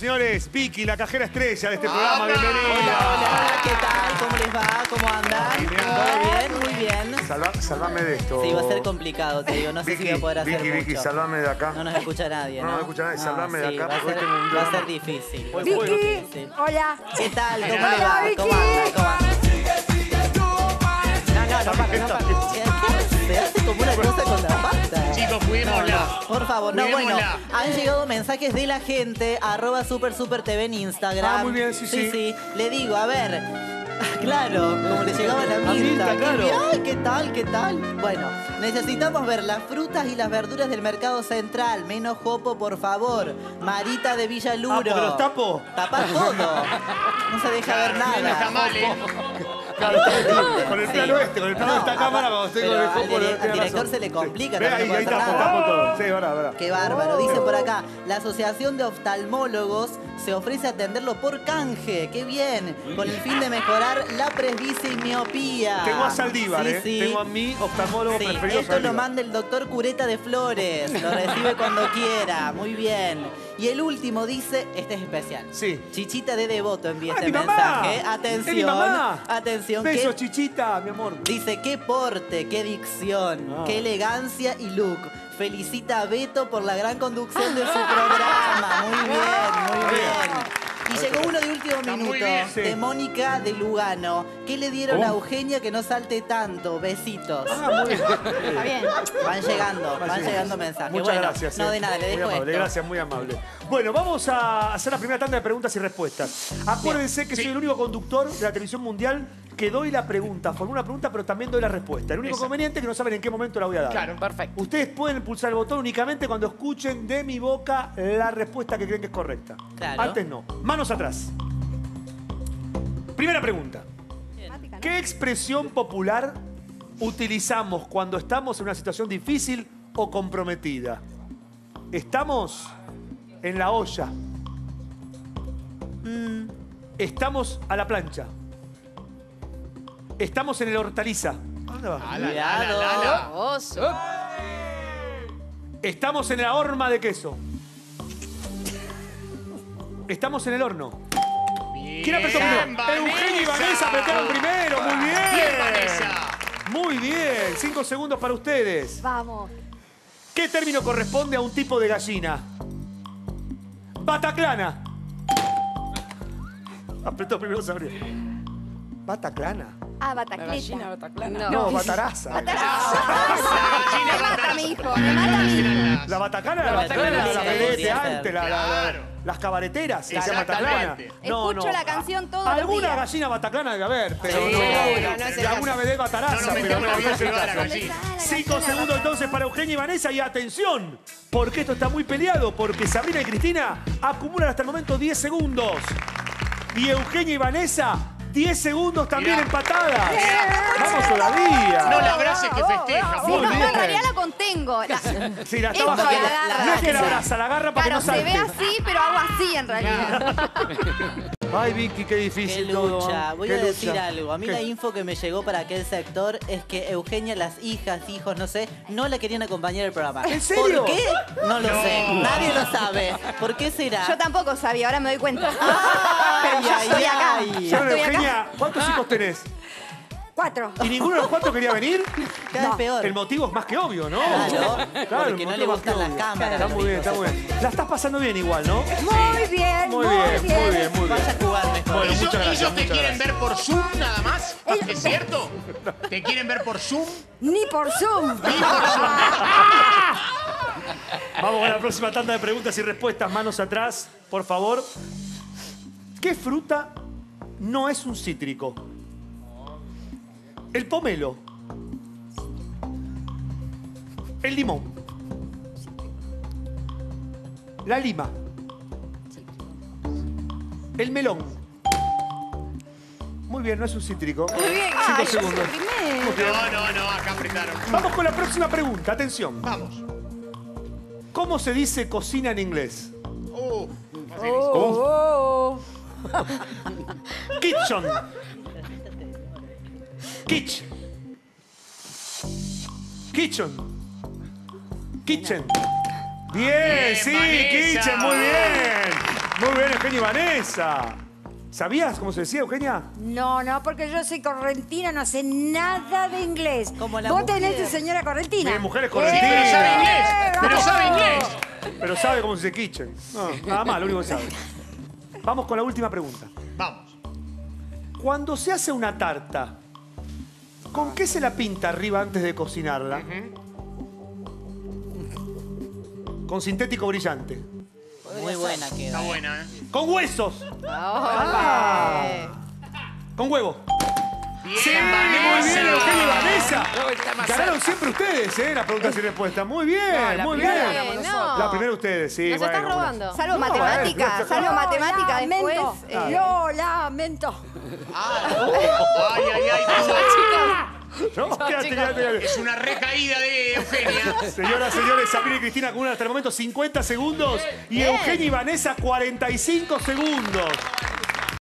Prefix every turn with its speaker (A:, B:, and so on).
A: señores. Vicky, la cajera estrella de este programa. Bienvenida.
B: Hola, ¿qué tal? ¿Cómo les va? ¿Cómo andan? ¿Todo bien? Muy bien.
A: Salvame de esto.
B: Sí, va a ser complicado, te digo. No sé si voy a poder hacer mucho.
A: Vicky, salvame de acá.
B: No nos escucha nadie, ¿no?
A: No nos escucha nadie. Salvame de acá.
B: Va a ser difícil.
C: Vicky, hola.
B: ¿Qué tal? ¿Cómo le va? ¿Cómo anda? ¿Cómo anda? No, se hace como una cosa con la pata.
D: Chicos, cuidémosla.
B: Por favor, no, bueno,
D: Cuidémosla.
B: han llegado mensajes de la gente, @supersupertv en Instagram.
A: Ah, muy bien, sí.
B: Le digo, a ver, claro, como le llegaban a Mirta,
A: claro.
B: Ay, ¿qué tal? ¿Qué tal? Bueno, necesitamos ver las frutas y las verduras del mercado central. Menos jopo, por favor. Marita de Villaluro.
A: Ah, ¿porque los tapo?
B: Tapá todo. No se deja ver nada.
D: Menos tamales.
A: Claro, con el plano con el plano de esta cámara, cuando estoy con el foco.
B: Al director se le complica.
A: Ve,
B: también
A: ahí
B: no puede hacer
A: tapo
B: nada.
A: todo. Sí, verdad.
B: Qué bárbaro. Dice por acá, la Asociación de Oftalmólogos se ofrece a atenderlo por canje. Qué bien. Con el fin de mejorar la presbicia y miopía.
A: Tengo a Saldívar,
B: Sí.
A: Tengo a mi oftalmólogo
B: Sí,
A: preferido.
B: esto lo
A: Saldívar.
B: manda el doctor Cureta de Flores. Lo recibe cuando quiera. Muy bien. Y el último dice, este es especial.
A: Sí.
B: Chichita de Devoto envía este
A: mi mamá!
B: mensaje.
A: ¡Es mi
B: Atención.
A: mamá!
B: Atención.
A: Besos,
B: que
A: chichita, mi amor.
B: dice, qué porte, qué dicción, qué elegancia y look. Felicita a Beto por la gran conducción de su programa. Muy bien. Y llegó uno de último minuto,
D: muy bien,
A: sí.
B: de Mónica de Lugano. ¿Qué le dieron a Eugenia que no salte tanto? Besitos.
A: Muy bien.
C: Está bien.
B: Van llegando mensajes.
A: Muchas
B: Bueno,
A: gracias.
B: no de nada, le
A: Muy
B: dejo
A: amable,
B: esto.
A: gracias, muy amable. Bueno, vamos a hacer la primera tanda de preguntas y respuestas. Acuérdense que soy el único conductor de la televisión mundial que doy la pregunta. Formulo una pregunta, pero también doy la respuesta. El único inconveniente es que no saben en qué momento la voy a dar.
D: Claro, perfecto.
A: Ustedes pueden pulsar el botón únicamente cuando escuchen de mi boca la respuesta que creen que es correcta.
B: Claro.
A: Antes no. Manos atrás. Primera pregunta. ¿Qué expresión popular utilizamos cuando estamos en una situación difícil o comprometida? Estamos en la olla. Estamos a la plancha. Estamos en el hortaliza.
B: Cuidado.
C: Oso.
A: Estamos en la horma de queso. Estamos en el horno. ¿Quién apretó primero? Eugenia y Vanessa apretaron primero. Muy bien.
D: Bien, Vanessa.
A: Muy bien. 5 segundos para ustedes.
C: Vamos.
A: ¿Qué término corresponde a un tipo de gallina? Bataclana. Apretó primero Sabrina. Bataclana.
C: Ah, batacleta.
A: No, bataraza.
C: Me mata, mi hijo. Me mata, mi hijo.
A: La bataclana,
B: La bataclana,
A: la
B: sí,
A: que
B: podría
A: de antes,
B: ser.
D: Claro.
A: las cabareteras, se llama
D: Exactamente.
A: bataclana.
C: Escucho la canción todos los
A: Alguna
C: días.
A: gallina bataclana debe haber, pero
D: Sí,
A: no.
D: seguro, no
C: es el
A: Y alguna
C: caso.
A: vez bataraza,
D: No nos
A: pero
D: metemos
A: no
D: la
A: es el
D: vida privada de la
A: caso.
D: gallina.
A: 5 segundos entonces para Eugenia y Vanessa y atención, porque esto está muy peleado, porque Sabrina y Cristina acumulan hasta el momento 10 segundos. Y Eugenia y Vanessa, 10 segundos también
D: Mirá.
A: empatadas. Vamos todavía.
D: No la abrace que festeja.
C: Sí,
A: Muy
C: no,
A: bien.
C: en realidad la contengo.
A: Sí, la está
C: Esto
A: bajando.
C: la agarra.
A: No es que la abraza, la agarra para
C: Claro,
A: que no
C: se ve
A: salte.
C: así, pero hago así en realidad.
A: Ay, Vicky, qué
B: Qué
A: difícil todo.
B: lucha. Voy
A: Qué
B: a decir
A: lucha.
B: algo. A mí
A: ¿Qué?
B: la info que me llegó para aquel sector es que Eugenia, las hijas, hijos, no sé, no la querían acompañar al programa.
A: ¿En serio?
B: ¿Por qué? No lo sé. Nadie lo sabe. ¿Por qué será?
C: Yo tampoco sabía, ahora me doy cuenta.
B: Ay,
C: Pero ya
B: ay,
C: estoy acá.
B: ay.
C: Ya
A: Bueno,
C: estoy acá.
A: Eugenia, ¿cuántos hijos tenés?
C: 4.
A: ¿Y ninguno de los 4 quería venir?
B: Cada vez peor.
A: El motivo es más que obvio, ¿no?
B: Claro,
A: el
B: porque no
A: motivo
B: le
A: más que
B: gustan las
A: obvio.
B: cámaras.
A: Está muy bien, está muy bien. La estás pasando bien igual, ¿no?
C: Muy bien,
A: Muy bien.
B: Vaya a jugar mejor.
A: Bueno,
D: ¿Ellos,
A: muchas gracias,
D: ellos te
A: muchas
D: quieren
A: gracias.
D: ver por Zoom nada más? ¿Es cierto? ¿Te quieren ver por Zoom?
C: Ni por Zoom.
D: Ni por Zoom.
A: Vamos a la próxima tanda de preguntas y respuestas. Manos atrás, por favor. ¿Qué fruta no es un cítrico? El pomelo. El limón. La lima. El melón. Muy bien, no es un cítrico.
C: Muy bien.
A: 5
C: Ay, yo
A: segundos.
C: soy primero.
D: No, acá apretaron.
A: Vamos con la próxima pregunta. Atención.
D: Vamos.
A: ¿Cómo se dice cocina en inglés?
C: Oh.
A: Kitchen. Kitchen. Kitchen. Kitchen. Bien,
D: Bien,
A: sí,
D: Vanessa.
A: kitchen, muy bien. Muy bien, Eugenia y Vanessa. ¿Sabías cómo se decía, Eugenia?
C: No, no, porque yo soy correntina, no sé nada de inglés.
B: Como la
C: Vos
B: mujer.
C: tenés tu señora correntina.
A: Bien, mujeres
D: Sí,
A: correntinas.
D: pero sabe inglés. Pero
C: ¡Vamos!
D: sabe inglés.
A: Pero sabe cómo se dice kitchen. No, nada más, lo único que sabe. Vamos con la última pregunta.
D: Vamos.
A: Cuando se hace una tarta, ¿con qué se la pinta arriba antes de cocinarla? Con sintético brillante.
B: Muy buena queda.
D: Está buena, ¿eh?
A: ¡Con huesos! ¡Con huevo!
D: Bien,
A: ¡Sí! Muy bien, Eugenia y Vanessa. Ganaron siempre ustedes, las preguntas y respuestas. Muy bien, muy bien.
E: No.
A: La primera ustedes, sí.
E: Nos
A: bueno,
E: estás robando.
C: Salvo
A: No,
C: matemática, salvo matemática después.
A: Claro.
C: Lo lamento.
D: Ay, ay, ay.
A: No, quédate.
D: Es una recaída de Eugenia.
A: Señoras, señores, Sabrina y Cristina acumulan hasta el momento 50 segundos y Eugenia y Vanessa 45 segundos.